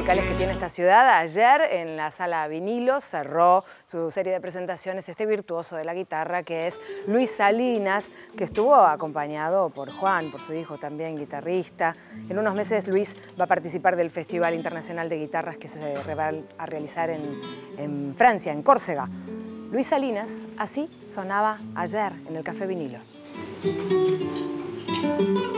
musicales que tiene esta ciudad. Ayer en la Sala Vinilo cerró su serie de presentaciones este virtuoso de la guitarra que es Luis Salinas, que estuvo acompañado por Juan, por su hijo también guitarrista. En unos meses Luis va a participar del Festival Internacional de Guitarras que se va a realizar en Francia, en Córcega. Luis Salinas, así sonaba ayer en el Café Vinilo.